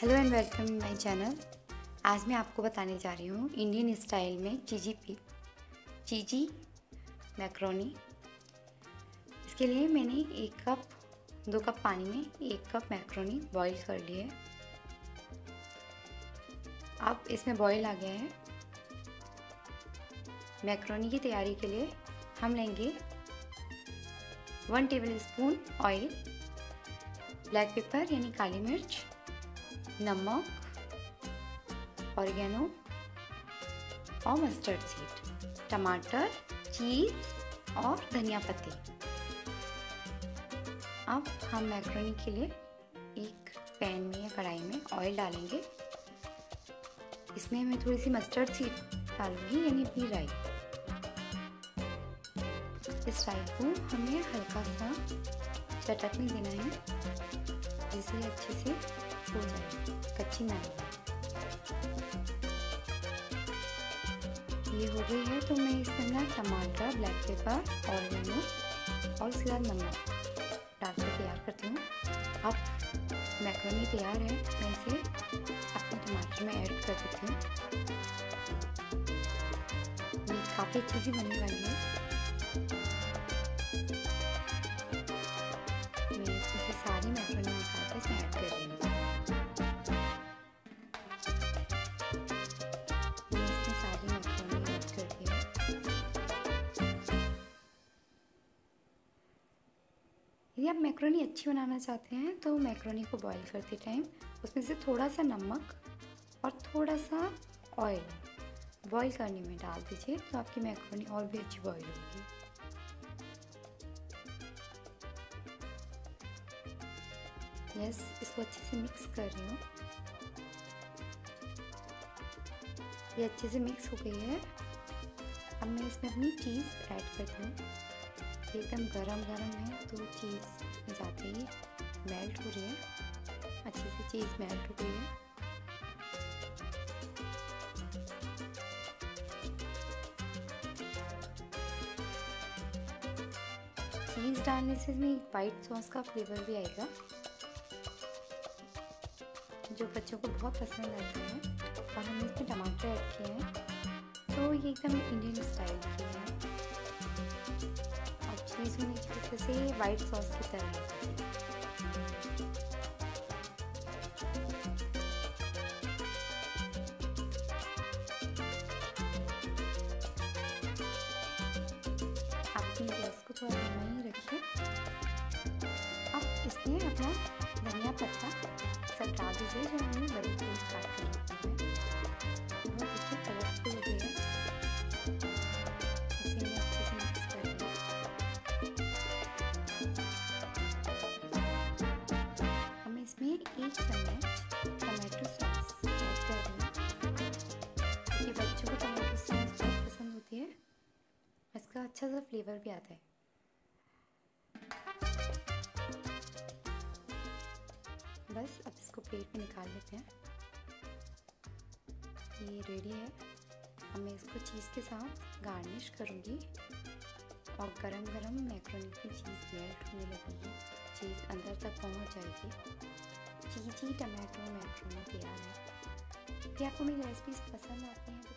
Hello and welcome my channel. आज मैं आपको बताने जा रही हूँ इंडियन स्टाइल में चीज़ी मैक्रोनी। इसके लिए मैंने 2 कप पानी में 1 कप मैक्रोनी बॉईल कर लिए। अब इसमें बॉईल आ गया है। मैक्रोनी की तैयारी के लिए हम लेंगे 1 टेबलस्पून ऑयल, ब्लैक पेपर यानी काली मिर्च, नमक, ऑरिगेनो और मस्टर्ड सीड, टमाटर, चीज़ और धनिया पत्ती। अब हम मैक्रोनी के लिए एक पैन में या कढ़ाई में ऑयल डालेंगे। इसमें मैं थोड़ी सी मस्टर्ड सीड डालूंगी यानी अपनी राई। इस राई को हमें हल्का सा चटकने देना है जिससे अच्छे से हो जाए, कच्ची ना लगे। ये हो गई है तो मैं इसमें ना टमाटर, ब्लैक पेपर, ऑरिगेनो और उसके बाद नमक डालकर तैयार करती हूँ। अब मैक्रोनी तैयार है, मैं इसे अपने टमाटर में ऐड कर देती हूँ। ये काफ़ी अच्छी सी बनने वाली है। मैं इसमें से सारी मैक्रोनी निकाल कर इसमें ऐड कर रही हूँ। यदि आप मैक्रोनी अच्छी बनाना चाहते हैं तो मैक्रोनी को बॉईल करते टाइम उसमें से थोड़ा सा नमक और थोड़ा सा ऑयल बॉईल करने में डाल दीजिए, तो आपकी मैक्रोनी और भी अच्छी बॉईल होगी। यस, इसको अच्छे से मिक्स कर रही हूँ। ये अच्छे से मिक्स हो गई है। अब मैं इसमें अपनी चीज़ ऐड करती हूँ। एकदम गरम है तो चीज़ इसमें जाते ही मेल्ट हो रही है। अच्छे से चीज़ मेल्ट हो गई है। चीज़ डालने से इसमें वाइट सॉस का फ्लेवर भी आएगा जो बच्चों को बहुत पसंद आता है। और हमने इसमें टमाटर ऐड किए हैं तो ये एकदम इंडियन स्टाइल की है। चीज़ होने की वजह से वाइट सॉस की तरह लगती है। आप अपनी गैस को थोड़ा धीमा ही रखिए। अब इसमें अपना धनिया पत्ता सब डाल दीजिए जो हमने बड़ी पीस काट कर रखी है। बहुत अच्छी कलरफुल हो गई है। इसे मैं अच्छे से मिक्स कर रही हूँ। इसमें 1 चम्मच टमाटो सॉस ऐड कर रही हूँ। ये बच्चों को टमाटो सॉस बहुत पसंद होती है, इसका अच्छा सा फ्लेवर भी आता है। बस अब इसको प्लेट में निकाल लेते हैं। ये रेडी है। अब मैं इसको चीज़ के साथ गार्निश करूँगी और गरम मैक्रोनी की चीज़ मेल्ट होने लगेगी, चीज़ अंदर तक पहुँच जाएगी। चीज़ी टमाटो मैक्रोनी तैयार है। यदि आपको मेरी रेसिपीज़ पसंद आती हैं